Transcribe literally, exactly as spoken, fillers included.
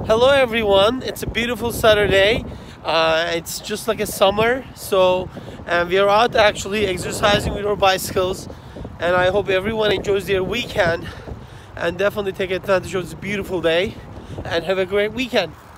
Hello everyone, it's a beautiful Saturday. Uh, it's just like a summer, so and we are out actually exercising with our bicycles, and I hope everyone enjoys their weekend and definitely take advantage of this beautiful day and have a great weekend.